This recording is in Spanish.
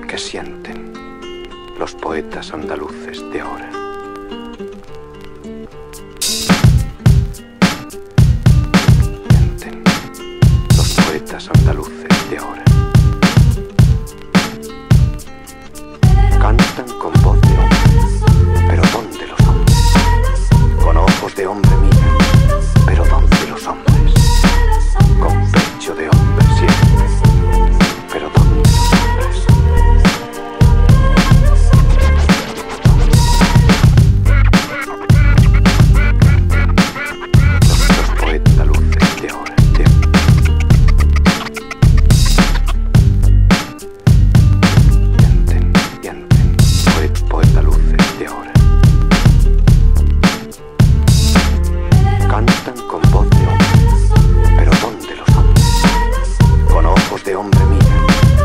que sienten los poetas andaluces de ahora. Sienten los poetas andaluces de ahora. Cantan con voz de hombre, pero ¿dónde los hombres? Con ojos de hombre miran, pero ¿dónde los hombres? Con pecho de hombre sienten, pero ¿dónde los hombres? Los poetas andaluces de ahora. Poeta luces de ahora. Cantan con voz de hombre, pero ¿dónde los hombres? Con ojos de hombre miran,